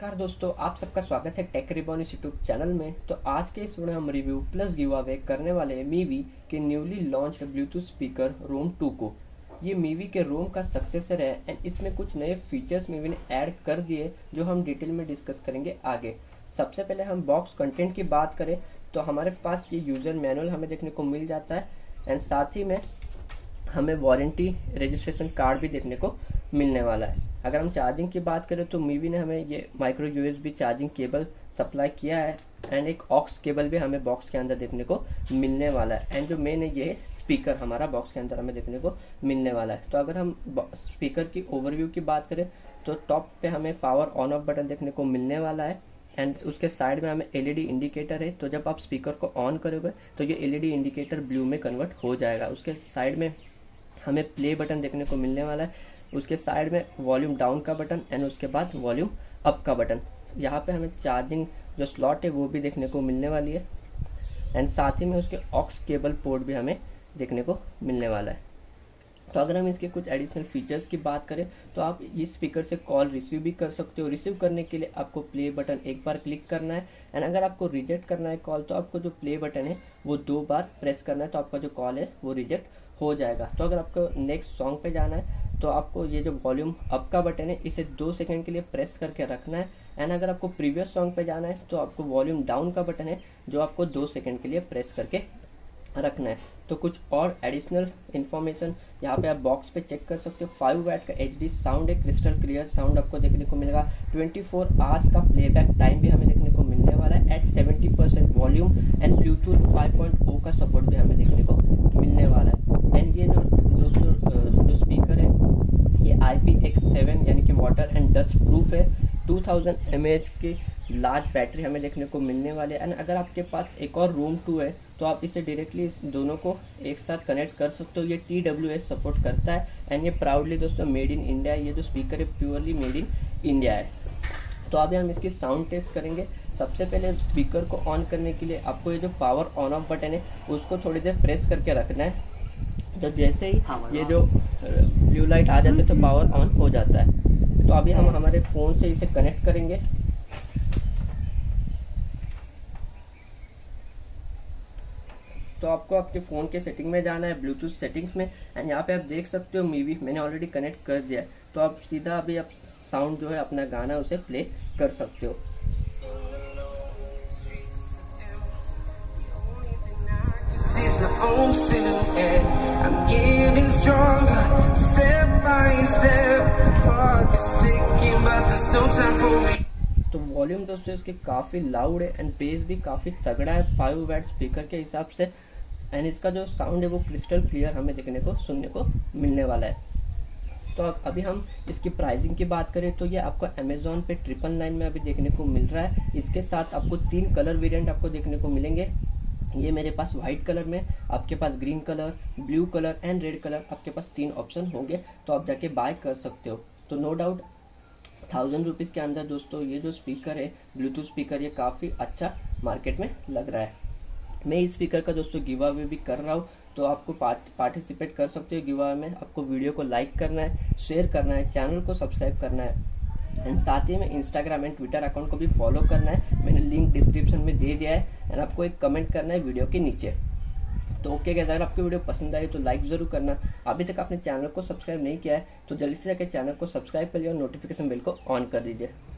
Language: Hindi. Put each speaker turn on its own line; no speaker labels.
नमस्कार दोस्तों, आप सबका स्वागत है टेक रिबॉन इस यूट्यूब चैनल में। तो आज के इस वीडियो में हम रिव्यू प्लस गिव अवे करने वाले हैं मीवी के newly launch Bluetooth speaker roam 2 को। ये मीवी के रोम का सक्सेसर है एंड इसमें कुछ नए फीचर्स मीवी ने ऐड कर दिए जो हम डिटेल में डिस्कस करेंगे आगे। सबसे पहले हम बॉक्स कंटेंट की बात करें तो हमारे पास ये यूजर मैनुअल हमें देखने को मिल जाता है एंड साथ ही में हमें वारंटी रजिस्ट्रेशन कार्ड भी देखने को मिलने वाला है। अगर हम चार्जिंग की बात करें तो मीवी ने हमें ये micro USB charging cable supply किया है एंड एक ऑक्स केबल भी हमें बॉक्स के अंदर देखने को मिलने वाला है एंड जो मेन है ये स्पीकर हमारा बॉक्स के अंदर हमें देखने को मिलने वाला है। तो अगर हम स्पीकर की ओवरव्यू की बात करें तो टॉप पे हमें पावर ऑन ऑफ बटन देखने को मिलने वाला है एंड उसके साइड में हमें एलईडी इंडिकेटर है। तो जब आप स्पीकर को ऑन करोगे तो ये एलईडी इंडिकेटर ब्लू में कन्वर्ट हो जाएगा। उसके साइड में हमें प्ले बटन देखने को मिलने वाला है, उसके साइड में वॉल्यूम डाउन का बटन एंड उसके बाद वॉल्यूम अप का बटन। यहाँ पे हमें चार्जिंग जो स्लॉट है वो भी देखने को मिलने वाली है एंड साथ ही में उसके ऑक्स केबल पोर्ट भी हमें देखने को मिलने वाला है। तो अगर हम इसके कुछ एडिशनल फीचर्स की बात करें तो आप इस स्पीकर से कॉल रिसीव भी कर सकते हो। रिसीव करने के लिए आपको प्ले बटन एक बार क्लिक करना है एंड अगर आपको रिजेक्ट करना है कॉल तो आपको जो प्ले बटन है वो 2 बार प्रेस करना है, तो आपका जो कॉल है वो रिजेक्ट हो जाएगा। तो अगर आपको नेक्स्ट सॉन्ग पे जाना है तो आपको ये जो वॉल्यूम अप का बटन है इसे 2 सेकंड के लिए प्रेस करके रखना है एंड अगर आपको प्रीवियस सॉन्ग पे जाना है तो आपको वॉल्यूम डाउन का बटन है जो आपको 2 सेकंड के लिए प्रेस करके रखना है। तो कुछ और एडिशनल इन्फॉर्मेशन यहाँ पे आप बॉक्स पे चेक कर सकते हो। 5 वैट का HD साउंड है, क्रिस्टल क्लियर साउंड आपको देखने को मिलेगा। 24 आवर्स का प्लेबैक टाइम भी हमें देखने को मिलने वाला है एट 70% वॉल्यूम एंड ब्लूटूथ 5.0 का सपोर्ट भी हमें देखने को मिलने वाला है। एंड ये जो दोस्तों जो स्पीकर है ये IPX7 यानी कि वाटर एंड डस्ट प्रूफ है। 2000 mAh की लार्ज बैटरी हमें देखने को मिलने वाली है एंड अगर आपके पास एक और रोम 2 है तो आप इसे डायरेक्टली दोनों को एक साथ कनेक्ट कर सकते हो। ये TWS सपोर्ट करता है एंड ये प्राउडली दोस्तों मेड इन इंडिया है। ये जो स्पीकर है प्योरली मेड इन इंडिया है। तो अभी हम इसकी साउंड टेस्ट करेंगे। सबसे पहले स्पीकर को ऑन करने के लिए आपको ये जो पावर ऑन ऑफ बटन है उसको थोड़ी देर प्रेस करके रखना है। तो जैसे ही ये जो ब्लू लाइट आ जाती है तो पावर ऑन हो जाता है। तो अभी हम हमारे फ़ोन से इसे कनेक्ट करेंगे। तो आपको आपके फ़ोन के सेटिंग में जाना है, ब्लूटूथ सेटिंग्स में एंड यहाँ पे आप देख सकते हो मीवी मैंने ऑलरेडी कनेक्ट कर दिया है। तो आप सीधा अभी आप साउंड जो है अपना गाना उसे प्ले कर सकते हो। तो वॉल्यूम दोस्तों इसके काफ़ी लाउड है एंड बेस भी काफ़ी तगड़ा है 5 वैट स्पीकर के हिसाब से एंड इसका जो साउंड है वो क्रिस्टल क्लियर हमें देखने को सुनने को मिलने वाला है। तो अब अभी हम इसकी प्राइसिंग की बात करें तो ये आपको अमेजोन पे 999 में अभी देखने को मिल रहा है। इसके साथ आपको 3 कलर वेरिएंट आपको देखने को मिलेंगे। ये मेरे पास वाइट कलर में, आपके पास green colour, blue colour and red colour, आपके पास 3 ऑप्शन होंगे तो आप जाके बाय कर सकते हो। तो नो डाउट 1000 रुपीज़ के अंदर दोस्तों ये जो स्पीकर है ब्लूटूथ स्पीकर ये काफ़ी अच्छा मार्केट में लग रहा है। मैं इस स्पीकर का दोस्तों गिव अवे भी कर रहा हूँ तो आपको पार्टिसिपेट कर सकते हो गिव अवे में। आपको वीडियो को लाइक करना है, शेयर करना है, चैनल को सब्सक्राइब करना है एंड साथ ही में इंस्टाग्राम एंड ट्विटर अकाउंट को भी फॉलो करना है। मैंने लिंक डिस्क्रिप्शन में दे दिया है एंड आपको एक कमेंट करना है वीडियो के नीचे। तो ओके गाइस, अगर आपको वीडियो पसंद आई तो लाइक ज़रूर करना। अभी तक आपने चैनल को सब्सक्राइब नहीं किया है तो जल्दी से जाकर चैनल को सब्सक्राइब कर लिया और नोटिफिकेशन बेल को ऑन कर दीजिए।